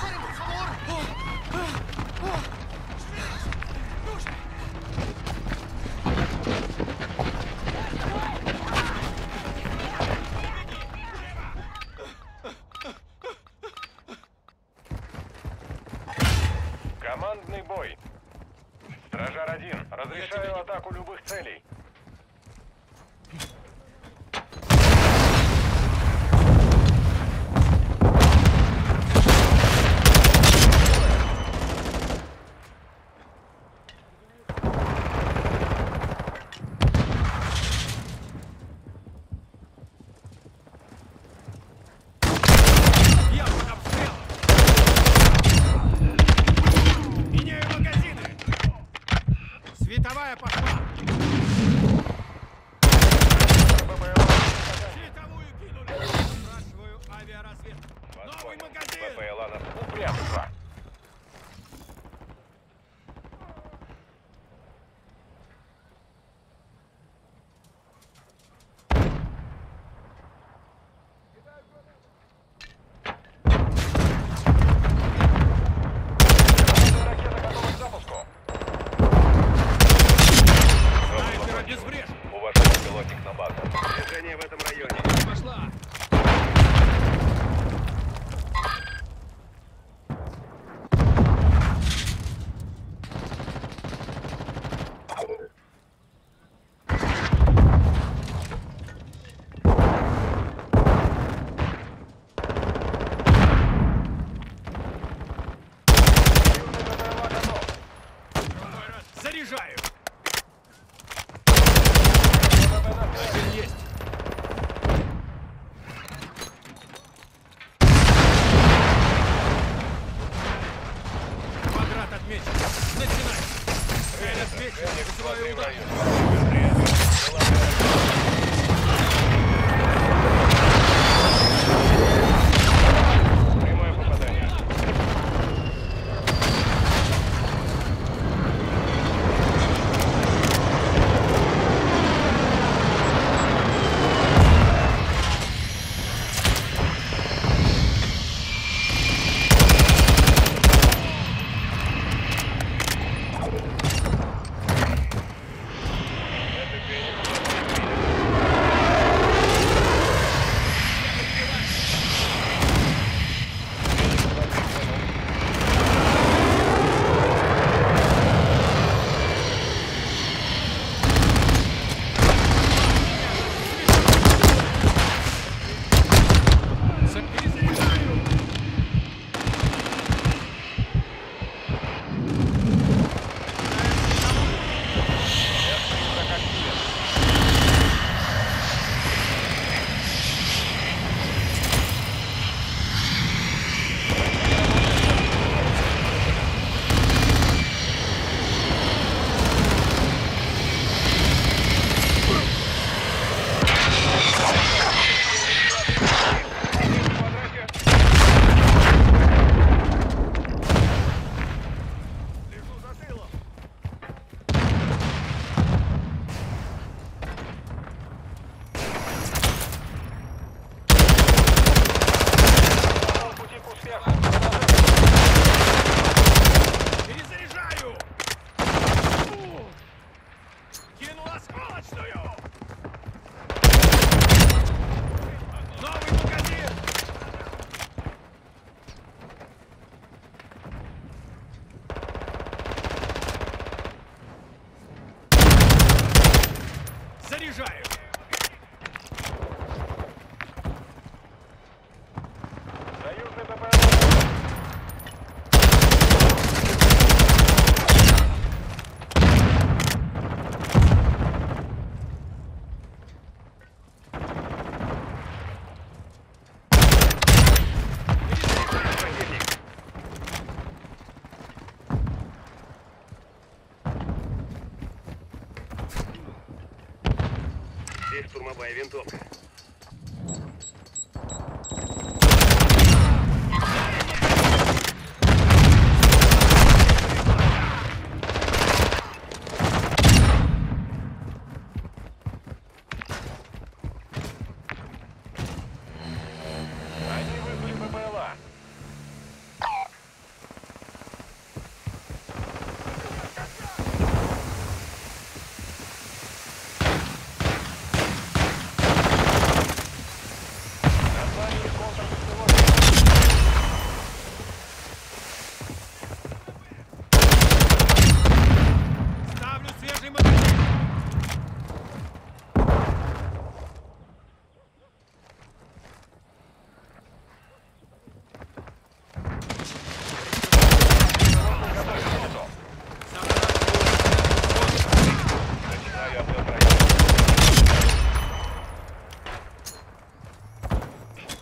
Командный бой. Стражар-1, разрешаю атаку любых целей. Световая пошла! Световую кинули! Спрашиваю авиаразведку. Новый магазин! ППЛА нас упрямство. Ракета готова к запуску. Уважаемый пилотник на базу. Движение в этом районе. Пошла! Заряжаю! Есть! Квадрат отмечен. Начинай! Разведчик, вызываю удар! Прямое попадание. Заряжаю! Союзный ППЛА. Здесь штурмовая винтовка. Они вызвали ППЛА.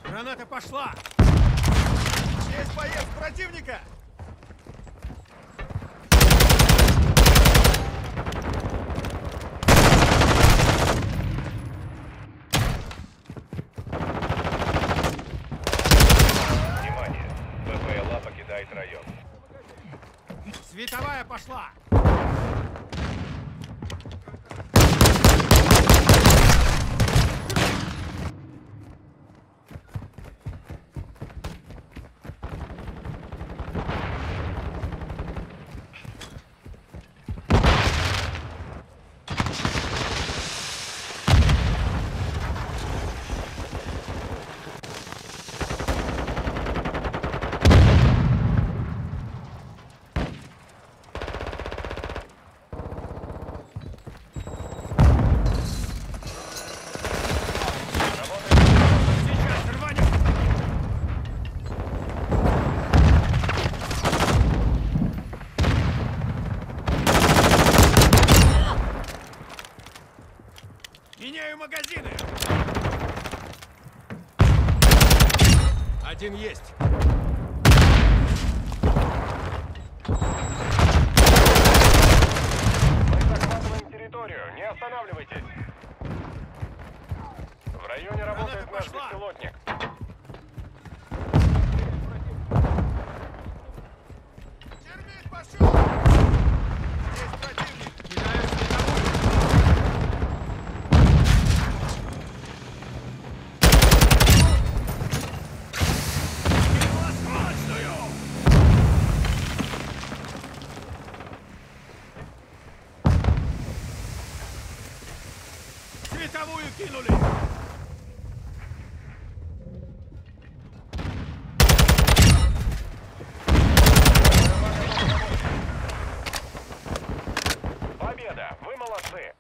Граната пошла! Есть боец противника! Внимание! БПЛА покидает район. Световая пошла! Сейчас рванем! Меняю магазины! Один есть! Мы захватываем территорию. Не останавливайтесь. В районе работает наш пошла. беспилотник. Термит пошел! Есть противник! Кидаю световую! Превосходствую! Световую кинули! Победа! Вы молодцы!